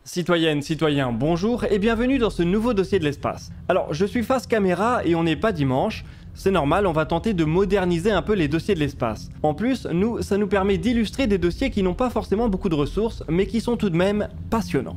Citoyennes, citoyens, bonjour et bienvenue dans ce nouveau dossier de l'espace. Alors, je suis face caméra et on n'est pas dimanche. C'est normal, on va tenter de moderniser un peu les dossiers de l'espace. En plus, ça nous permet d'illustrer des dossiers qui n'ont pas forcément beaucoup de ressources, mais qui sont tout de même passionnants.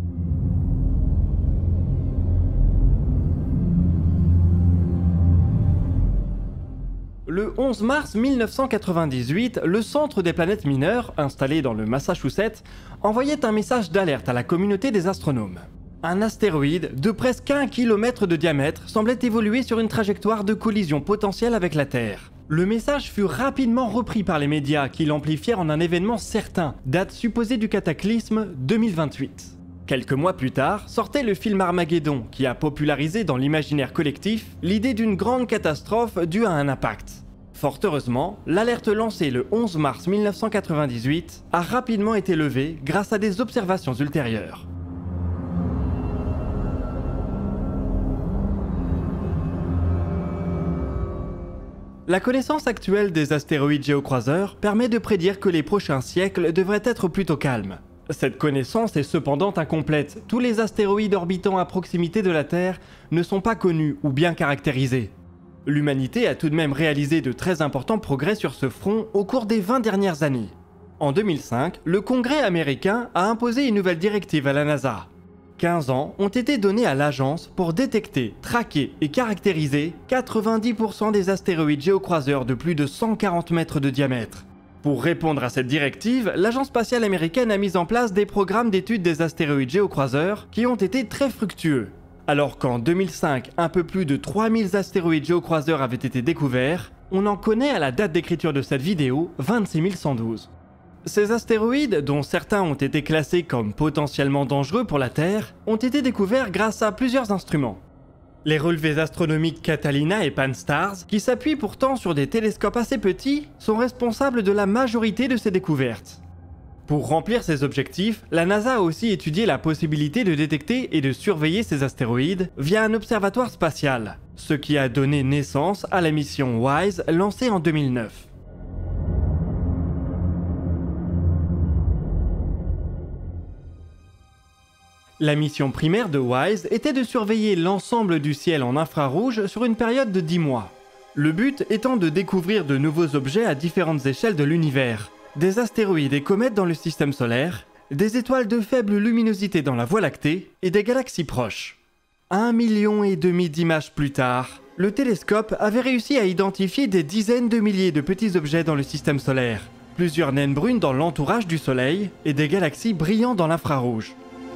Le 11 mars 1998, le Centre des planètes mineures, installé dans le Massachusetts, envoyait un message d'alerte à la communauté des astronomes. Un astéroïde de presque 1 km de diamètre semblait évoluer sur une trajectoire de collision potentielle avec la Terre. Le message fut rapidement repris par les médias qui l'amplifièrent en un événement certain, date supposée du cataclysme 2028. Quelques mois plus tard, sortait le film Armageddon qui a popularisé dans l'imaginaire collectif l'idée d'une grande catastrophe due à un impact. Fort heureusement, l'alerte lancée le 11 mars 1998 a rapidement été levée grâce à des observations ultérieures. La connaissance actuelle des astéroïdes géocroiseurs permet de prédire que les prochains siècles devraient être plutôt calmes. Cette connaissance est cependant incomplète. Tous les astéroïdes orbitant à proximité de la Terre ne sont pas connus ou bien caractérisés. L'humanité a tout de même réalisé de très importants progrès sur ce front au cours des 20 dernières années. En 2005, le Congrès américain a imposé une nouvelle directive à la NASA. 15 ans ont été donnés à l'agence pour détecter, traquer et caractériser 90% des astéroïdes géocroiseurs de plus de 140 mètres de diamètre. Pour répondre à cette directive, l'agence spatiale américaine a mis en place des programmes d'études des astéroïdes géocroiseurs qui ont été très fructueux. Alors qu'en 2005, un peu plus de 3000 astéroïdes géocroiseurs avaient été découverts, on en connaît à la date d'écriture de cette vidéo 26 112. Ces astéroïdes, dont certains ont été classés comme potentiellement dangereux pour la Terre, ont été découverts grâce à plusieurs instruments. Les relevés astronomiques Catalina et Pan-STARRS, qui s'appuient pourtant sur des télescopes assez petits, sont responsables de la majorité de ces découvertes. Pour remplir ces objectifs, la NASA a aussi étudié la possibilité de détecter et de surveiller ces astéroïdes via un observatoire spatial, ce qui a donné naissance à la mission WISE lancée en 2009. La mission primaire de WISE était de surveiller l'ensemble du ciel en infrarouge sur une période de 10 mois. Le but étant de découvrir de nouveaux objets à différentes échelles de l'univers. Des astéroïdes et comètes dans le système solaire, des étoiles de faible luminosité dans la Voie lactée et des galaxies proches. 1,5 million d'images plus tard, le télescope avait réussi à identifier des dizaines de milliers de petits objets dans le système solaire, plusieurs naines brunes dans l'entourage du Soleil et des galaxies brillant dans l'infrarouge.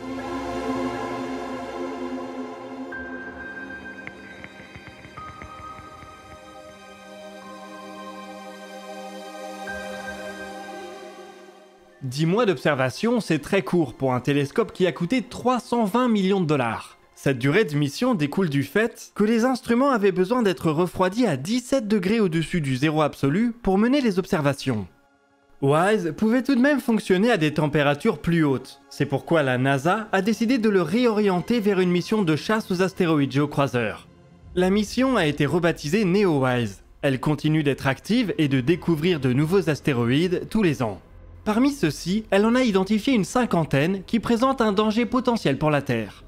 « 10 mois d'observation, c'est très court pour un télescope qui a coûté 320 millions de dollars. Cette durée de mission découle du fait que les instruments avaient besoin d'être refroidis à 17 degrés au-dessus du zéro absolu pour mener les observations. WISE pouvait tout de même fonctionner à des températures plus hautes. C'est pourquoi la NASA a décidé de le réorienter vers une mission de chasse aux astéroïdes géocroiseurs. La mission a été rebaptisée NEOWISE. Elle continue d'être active et de découvrir de nouveaux astéroïdes tous les ans. Parmi ceux-ci, elle en a identifié une cinquantaine qui présentent un danger potentiel pour la Terre.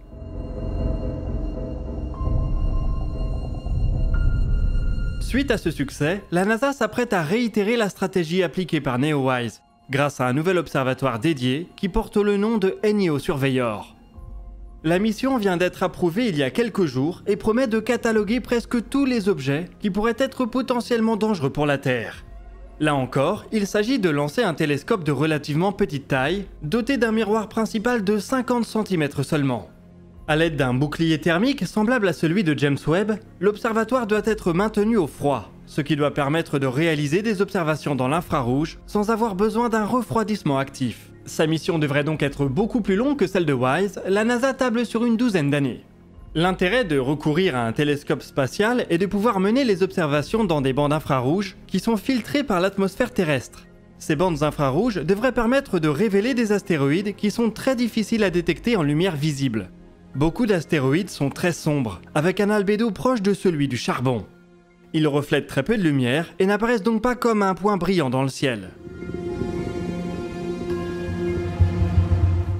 Suite à ce succès, la NASA s'apprête à réitérer la stratégie appliquée par NEOWISE, grâce à un nouvel observatoire dédié qui porte le nom de NEO Surveyor. La mission vient d'être approuvée il y a quelques jours et promet de cataloguer presque tous les objets qui pourraient être potentiellement dangereux pour la Terre. Là encore, il s'agit de lancer un télescope de relativement petite taille, doté d'un miroir principal de 50 cm seulement. À l'aide d'un bouclier thermique semblable à celui de James Webb, l'observatoire doit être maintenu au froid, ce qui doit permettre de réaliser des observations dans l'infrarouge sans avoir besoin d'un refroidissement actif. Sa mission devrait donc être beaucoup plus longue que celle de WISE, la NASA table sur une douzaine d'années. L'intérêt de recourir à un télescope spatial est de pouvoir mener les observations dans des bandes infrarouges qui sont filtrées par l'atmosphère terrestre. Ces bandes infrarouges devraient permettre de révéler des astéroïdes qui sont très difficiles à détecter en lumière visible. Beaucoup d'astéroïdes sont très sombres, avec un albédo proche de celui du charbon. Ils reflètent très peu de lumière et n'apparaissent donc pas comme un point brillant dans le ciel.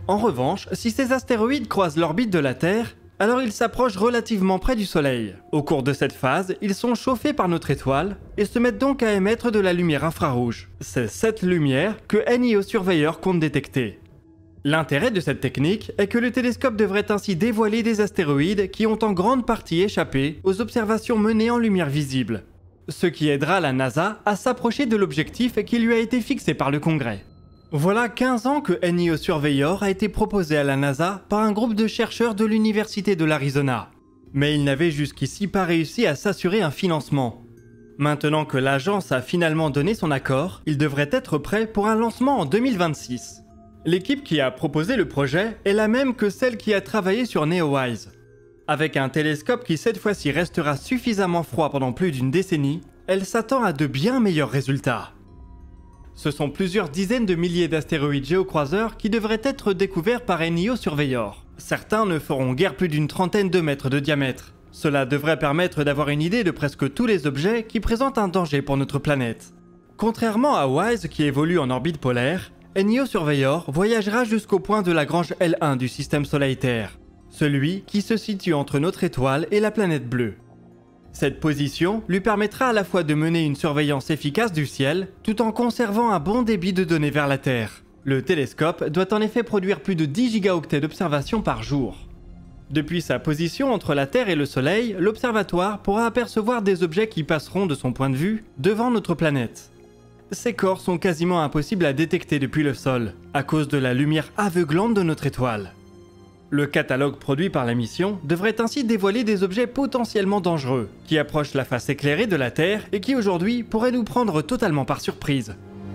En revanche, si ces astéroïdes croisent l'orbite de la Terre, alors ils s'approchent relativement près du Soleil. Au cours de cette phase, ils sont chauffés par notre étoile et se mettent donc à émettre de la lumière infrarouge. C'est cette lumière que NIO Surveyor compte détecter. L'intérêt de cette technique est que le télescope devrait ainsi dévoiler des astéroïdes qui ont en grande partie échappé aux observations menées en lumière visible, ce qui aidera la NASA à s'approcher de l'objectif qui lui a été fixé par le Congrès. Voilà 15 ans que NIO Surveyor a été proposé à la NASA par un groupe de chercheurs de l'Université de l'Arizona. Mais il n'avait jusqu'ici pas réussi à s'assurer un financement. Maintenant que l'agence a finalement donné son accord, il devrait être prêt pour un lancement en 2026. L'équipe qui a proposé le projet est la même que celle qui a travaillé sur NEOWISE. Avec un télescope qui cette fois-ci restera suffisamment froid pendant plus d'une décennie, elle s'attend à de bien meilleurs résultats. Ce sont plusieurs dizaines de milliers d'astéroïdes géocroiseurs qui devraient être découverts par NIO Surveyor. Certains ne feront guère plus d'une trentaine de mètres de diamètre. Cela devrait permettre d'avoir une idée de presque tous les objets qui présentent un danger pour notre planète. Contrairement à WISE qui évolue en orbite polaire, NIO Surveyor voyagera jusqu'au point de Lagrange L1 du système Soleil-Terre, celui qui se situe entre notre étoile et la planète bleue. Cette position lui permettra à la fois de mener une surveillance efficace du ciel, tout en conservant un bon débit de données vers la Terre. Le télescope doit en effet produire plus de 10 gigaoctets d'observations par jour. Depuis sa position entre la Terre et le Soleil, l'observatoire pourra apercevoir des objets qui passeront, de son point de vue, devant notre planète. Ces corps sont quasiment impossibles à détecter depuis le sol, à cause de la lumière aveuglante de notre étoile. Le catalogue produit par la mission devrait ainsi dévoiler des objets potentiellement dangereux, qui approchent la face éclairée de la Terre et qui aujourd'hui pourraient nous prendre totalement par surprise.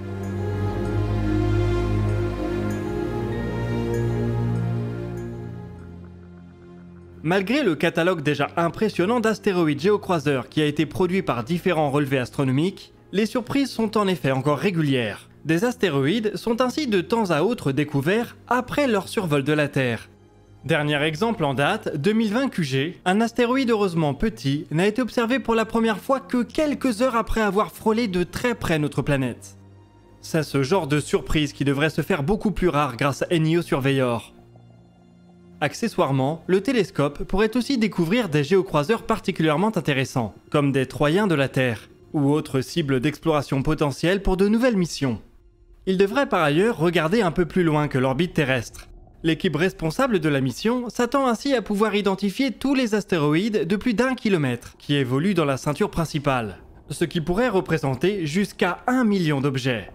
Malgré le catalogue déjà impressionnant d'astéroïdes géocroiseurs qui a été produit par différents relevés astronomiques, les surprises sont en effet encore régulières. Des astéroïdes sont ainsi de temps à autre découverts après leur survol de la Terre. Dernier exemple en date, 2020 QG, un astéroïde heureusement petit n'a été observé pour la première fois que quelques heures après avoir frôlé de très près notre planète. C'est ce genre de surprise qui devrait se faire beaucoup plus rare grâce à NIO Surveyor. Accessoirement, le télescope pourrait aussi découvrir des géocroiseurs particulièrement intéressants, comme des Troyens de la Terre, ou autres cibles d'exploration potentielles pour de nouvelles missions. Il devrait par ailleurs regarder un peu plus loin que l'orbite terrestre. L'équipe responsable de la mission s'attend ainsi à pouvoir identifier tous les astéroïdes de plus d'1 kilomètre qui évoluent dans la ceinture principale, ce qui pourrait représenter jusqu'à 1 million d'objets.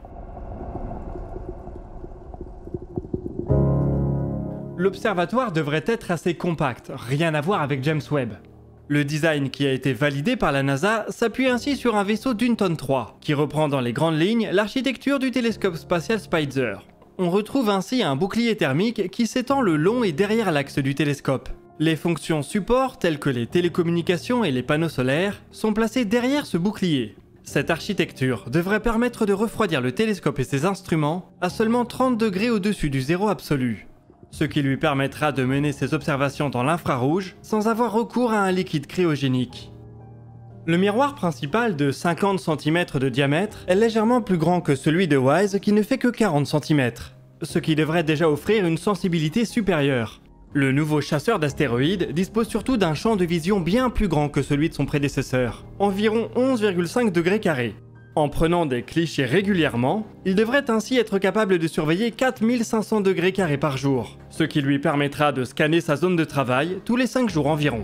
L'observatoire devrait être assez compact, rien à voir avec James Webb. Le design qui a été validé par la NASA s'appuie ainsi sur un vaisseau d'1,3 tonne, qui reprend dans les grandes lignes l'architecture du télescope spatial Spitzer. On retrouve ainsi un bouclier thermique qui s'étend le long et derrière l'axe du télescope. Les fonctions support telles que les télécommunications et les panneaux solaires sont placées derrière ce bouclier. Cette architecture devrait permettre de refroidir le télescope et ses instruments à seulement 30 degrés au-dessus du zéro absolu, ce qui lui permettra de mener ses observations dans l'infrarouge sans avoir recours à un liquide cryogénique. Le miroir principal de 50 cm de diamètre est légèrement plus grand que celui de WISE qui ne fait que 40 cm, ce qui devrait déjà offrir une sensibilité supérieure. Le nouveau chasseur d'astéroïdes dispose surtout d'un champ de vision bien plus grand que celui de son prédécesseur, environ 11,5 degrés carrés. En prenant des clichés régulièrement, il devrait ainsi être capable de surveiller 4500 degrés carrés par jour, ce qui lui permettra de scanner sa zone de travail tous les 5 jours environ.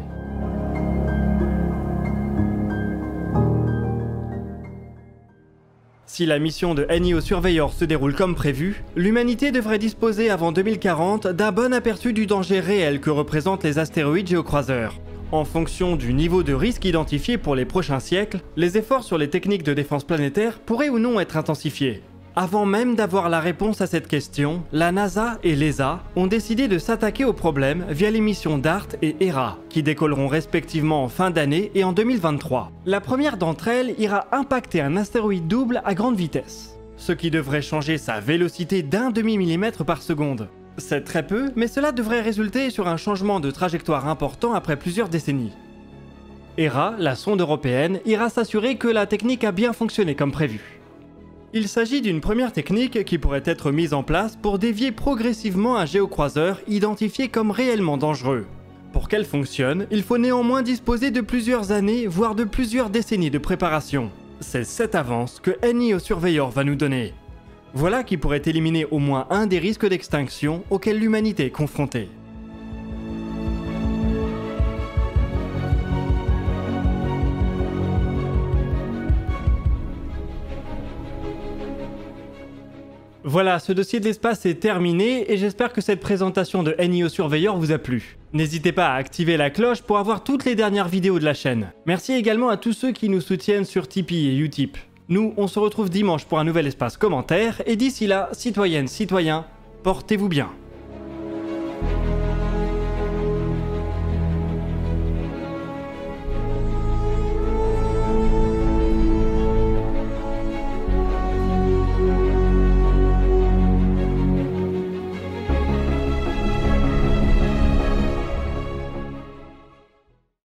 Si la mission de NIO Surveyor se déroule comme prévu, l'humanité devrait disposer avant 2040 d'un bon aperçu du danger réel que représentent les astéroïdes géocroiseurs. En fonction du niveau de risque identifié pour les prochains siècles, les efforts sur les techniques de défense planétaire pourraient ou non être intensifiés. Avant même d'avoir la réponse à cette question, la NASA et l'ESA ont décidé de s'attaquer au problème via les missions DART et HERA, qui décolleront respectivement en fin d'année et en 2023. La première d'entre elles ira impacter un astéroïde double à grande vitesse, ce qui devrait changer sa vélocité d'1 demi-millimètre par seconde. C'est très peu, mais cela devrait résulter sur un changement de trajectoire important après plusieurs décennies. HERA, la sonde européenne, ira s'assurer que la technique a bien fonctionné comme prévu. Il s'agit d'une première technique qui pourrait être mise en place pour dévier progressivement un géocroiseur identifié comme réellement dangereux. Pour qu'elle fonctionne, il faut néanmoins disposer de plusieurs années, voire de plusieurs décennies de préparation. C'est cette avance que NIO Surveyor va nous donner. Voilà qui pourrait éliminer au moins un des risques d'extinction auxquels l'humanité est confrontée. Voilà, ce dossier de l'espace est terminé et j'espère que cette présentation de NIO Surveyor vous a plu. N'hésitez pas à activer la cloche pour avoir toutes les dernières vidéos de la chaîne. Merci également à tous ceux qui nous soutiennent sur Tipeee et Utip. Nous, on se retrouve dimanche pour un nouvel espace commentaire et d'ici là, citoyennes, citoyens, portez-vous bien.